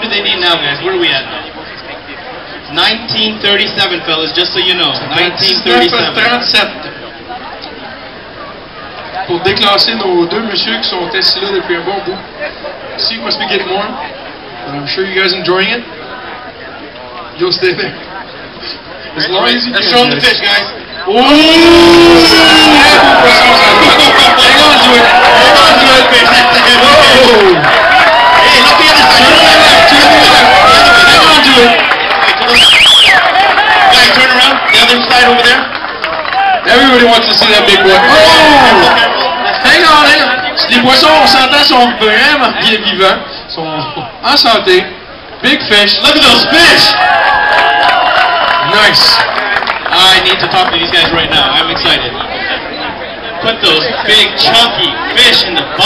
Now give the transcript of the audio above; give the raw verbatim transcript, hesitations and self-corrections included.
do they need now, guys? Where are we at? nineteen thirty-seven, fellas, just so you know. nineteen thirty-seven. Pour déclasser nos deux messieurs qui sont assis là depuis un bon bout. See, must be getting warm. I'm sure you guys are enjoying it. You'll stay there. As long as you can. Let's show them the fish, guys. Oh! Hang on to it. Hang on to it, fish. Whoa! Hey, look the other side. Turn around. Turn around. Hang on to it. Guys, turn around. The other side over there. Everybody wants to see that big boy. Oh! Hang on, hang on. Les poissons, on s'entend, sont vraiment bien vivants. Sont en santé. Big fish. Look at those fish. Nice. I need to talk to these guys right now. I'm excited. Put those big, chunky fish in the bottom.